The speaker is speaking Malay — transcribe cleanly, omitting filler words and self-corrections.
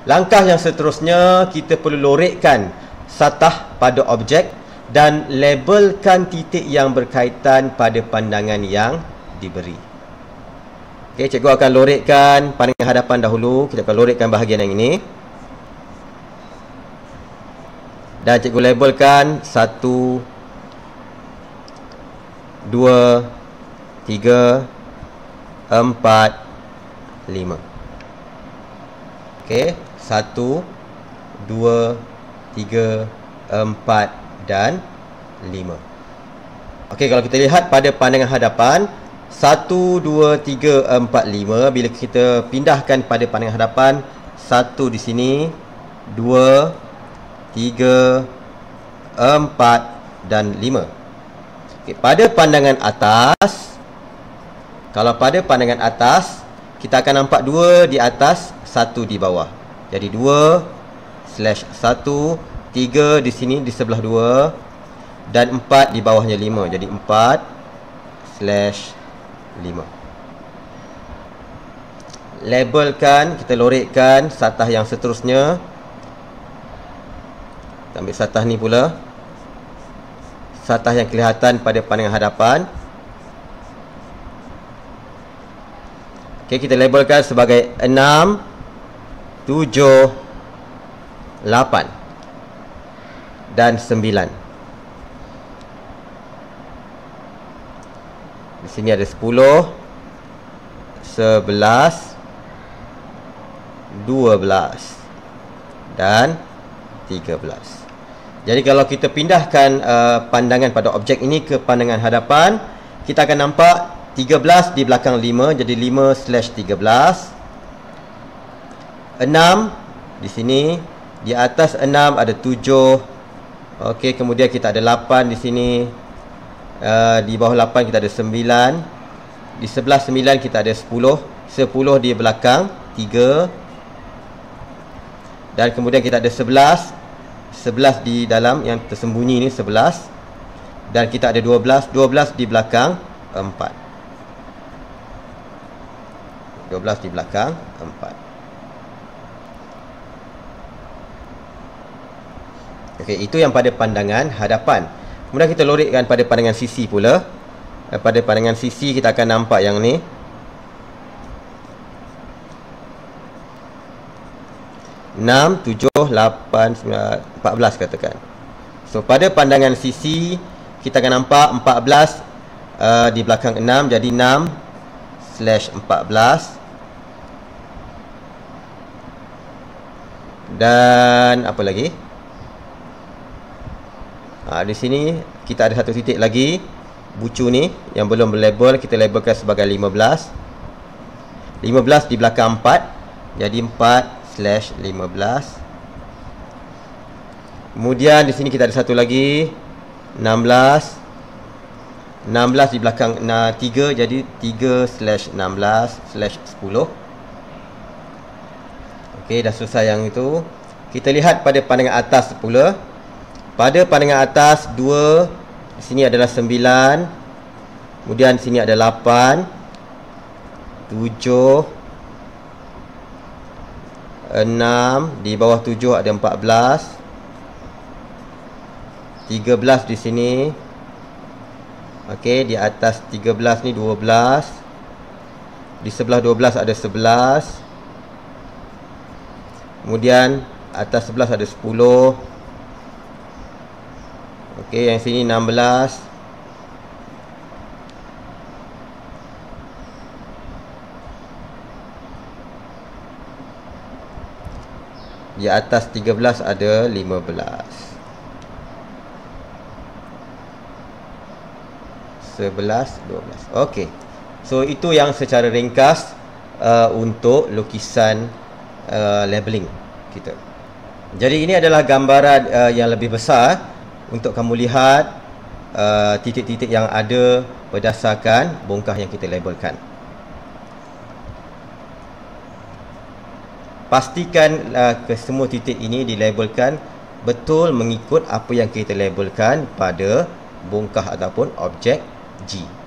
Langkah yang seterusnya, kita perlu lorekkan satah pada objek dan labelkan titik yang berkaitan pada pandangan yang diberi. Okey, cikgu akan lorekkan pandangan hadapan dahulu. Kita akan lorekkan bahagian yang ini. Dan cikgu labelkan 1, 2, 3, 4, 5. Okey, 1, 2, 3, 4 dan 5. Okey, kalau kita lihat pada pandangan hadapan 1, 2, 3, 4, 5, bila kita pindahkan pada pandangan hadapan, 1 di sini, 2, 3, 4 dan 5. Okey, pada pandangan atas, kalau pada pandangan atas, kita akan nampak 2 di atas, 1 di bawah. Jadi 2/1, 3 di sini di sebelah 2 dan 4 di bawahnya 5. Jadi 4/5. Labelkan, kita lorekkan satah yang seterusnya. Kita ambil satah ni pula. Satah yang kelihatan pada pandangan hadapan. Okey, kita labelkan sebagai 6, 7, 8 dan 9. Di sini ada 10, 11, 12 dan 13. Jadi kalau kita pindahkan pandangan pada objek ini ke pandangan hadapan, kita akan nampak 13 di belakang 5, jadi 5/13. 6 di sini, di atas 6 ada 7. Okey, kemudian kita ada 8 di sini. Di bawah 8 kita ada 9. Di sebelah 9 kita ada 10. 10 di belakang 3. Dan kemudian kita ada 11. 11 di dalam yang tersembunyi ni 11. Dan kita ada 12. 12 di belakang 4. 12 di belakang 4. Okey, itu yang pada pandangan hadapan. Kemudian kita lorekkan pada pandangan sisi pula. Pada pandangan sisi kita akan nampak yang ni. Enam, 7, 8, 9, 14 katakan. So pada pandangan sisi kita akan nampak 14 di belakang 6, jadi 6/14. Dan apa lagi? Di sini kita ada satu titik lagi, bucu ni yang belum berlabel, kita labelkan sebagai 15. 15 di belakang 4, jadi 4/15. Kemudian di sini kita ada satu lagi, 16. 16 di belakang 3, jadi 3/16/10. Okey, dah selesai yang itu. Kita lihat pada pandangan atas pula. Pada pandangan atas 2, di sini adalah 9. Kemudian di sini ada 8, 7, 6, di bawah 7 ada 14, 13 di sini. Okey, di atas 13 ni 12. Di sebelah 12 ada 11. Kemudian atas 11 ada 10. Okey, yang sini 16. Di atas 13 ada 15. 11, 12. Okey. So itu yang secara ringkas untuk lukisan labeling kita. Jadi ini adalah gambaran yang lebih besar untuk kamu lihat titik-titik yang ada berdasarkan bongkah yang kita labelkan. Pastikan ke semua titik ini dilabelkan betul mengikut apa yang kita labelkan pada bongkah ataupun objek G.